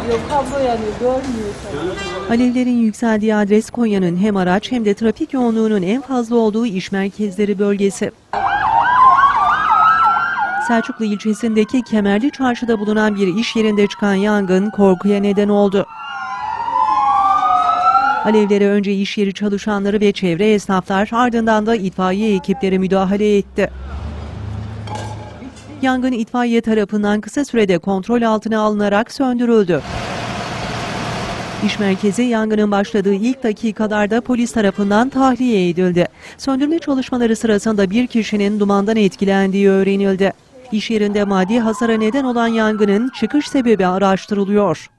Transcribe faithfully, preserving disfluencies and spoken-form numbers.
Yok, kablo yanıyor, görmüyor. Alevlerin yükseldiği adres Konya'nın hem araç hem de trafik yoğunluğunun en fazla olduğu iş merkezleri bölgesi. Selçuklu ilçesindeki Kemerli Çarşı'da bulunan bir iş yerinde çıkan yangın korkuya neden oldu. Alevlere önce iş yeri çalışanları ve çevre esnaflar, ardından da itfaiye ekipleri müdahale etti. Yangın itfaiye tarafından kısa sürede kontrol altına alınarak söndürüldü. İş merkezi yangının başladığı ilk dakikalarda polis tarafından tahliye edildi. Söndürme çalışmaları sırasında bir kişinin dumandan etkilendiği öğrenildi. İş yerinde maddi hasara neden olan yangının çıkış sebebi araştırılıyor.